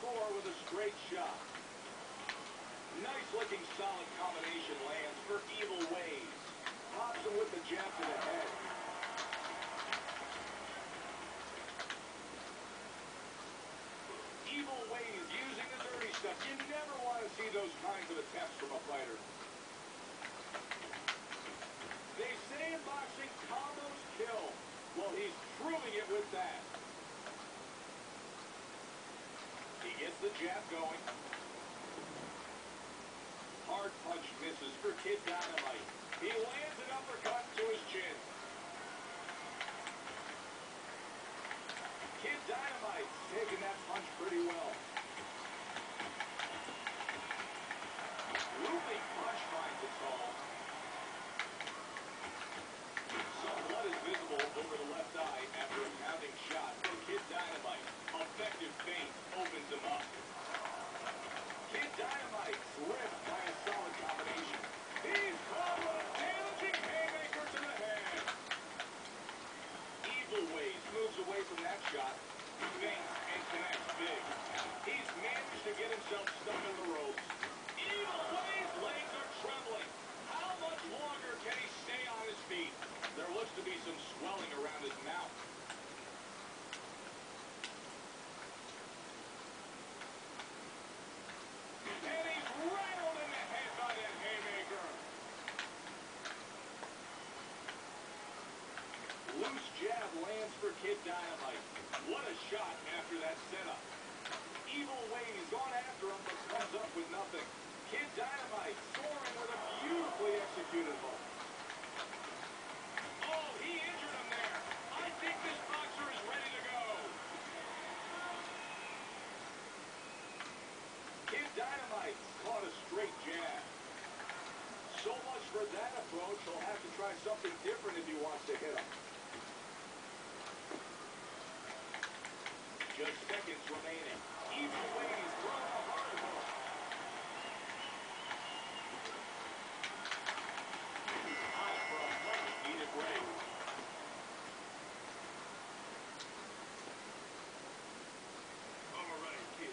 score with a straight shot. Nice-looking, solid combination lands for Evil Ways. Pops him with the jab to the head. Evil Ways using the dirty stuff. You never want to see those kinds of attempts from a fighter. They say in boxing, combos kill. Well, he's proving it with that. He gets the jab going. Hard punch misses for Kid Dynamite. He lands an uppercut to his chin. Kid Dynamite's taking that punch pretty well. Looping punch finds its hole. Some blood is visible over the left eye after a pounding shot from Kid Dynamite. Effective feint opens him up. Kid Dynamite slipped by a solid combination. He's caught with a damaging haymaker to the head. Evil Ways moves away from that shot. Feints and connects big. He's managed to get himself stuck in the ropes. Evil Ways' legs are trembling. How much longer can he stay on his feet? There looks to be some swelling around his mouth. And he's rattled in the head by that haymaker. Loose jab lands for Kid Dynamite. What a shot after that setup. Evil Ways gone after him, but comes up with nothing. Kid Dynamite soaring with a beautifully executed hook. Oh, he injured him there. I think this boxer is ready to go. Kid Dynamite caught a straight jab. So much for that approach. He'll have to try something different if he wants to hit him. Just seconds remaining. Evil Ways throwing a hard hook. High for a much-needed break. All right, kid.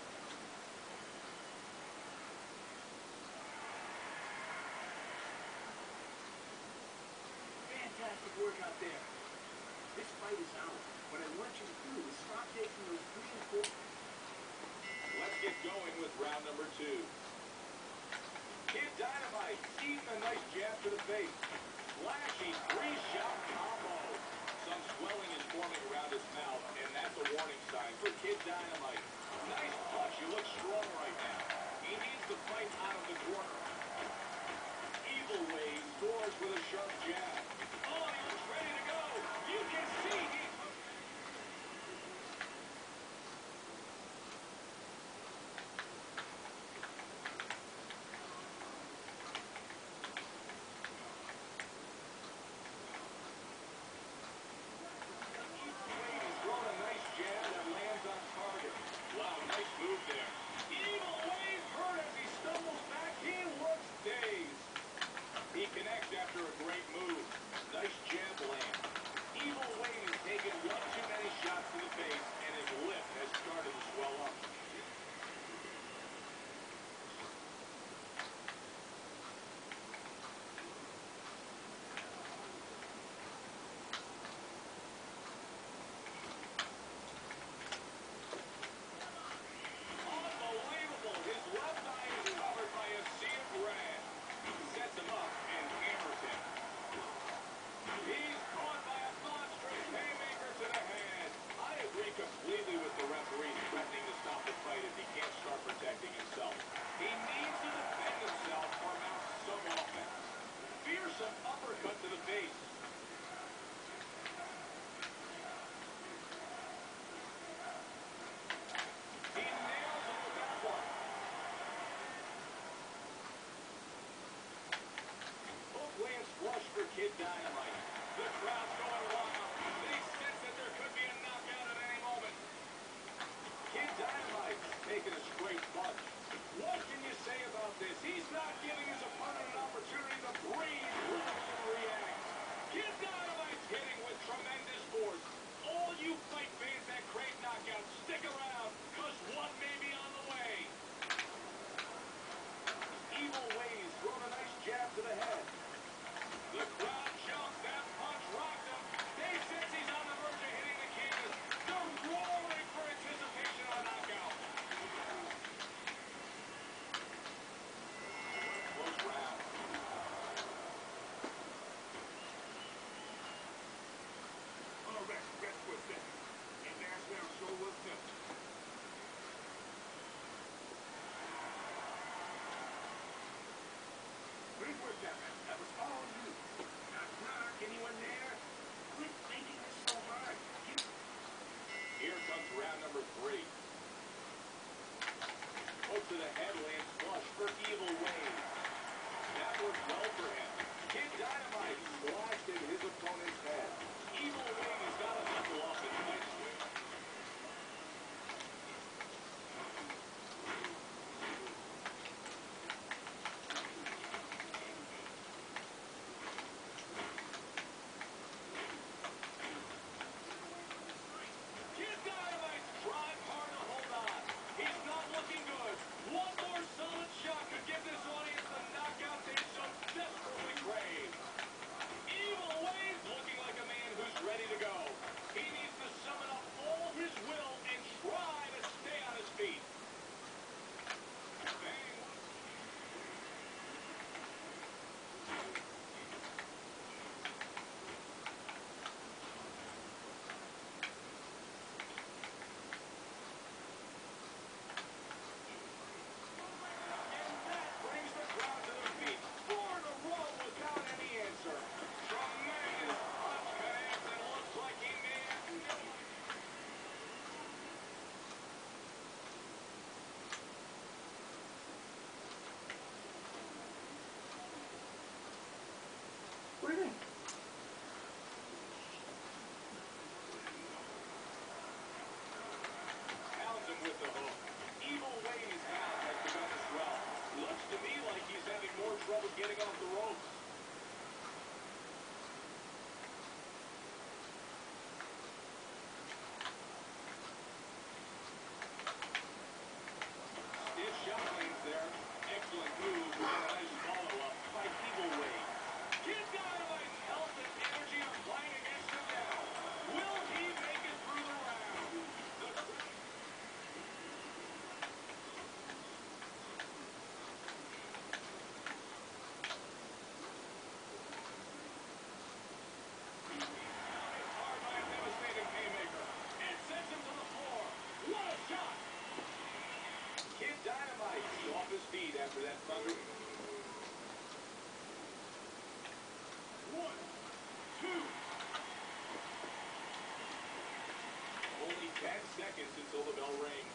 Fantastic work out there. This fight is ours. What I want you to do is stop taking those 3 and 4. Let's get going with round number 2. Kid Dynamite eating a nice jab to the face. Flashy 3-shot combo. Some swelling is forming around his mouth, and that's a warning sign for Kid Dynamite. Nice punch. You look strong right now. He needs to fight out of the corner. Evil Ways scores with a sharp jab. Oh, he looks ready to go. You can see he... He connects after a great move. after that thunder. 1, 2. Only 10 seconds until the bell rings.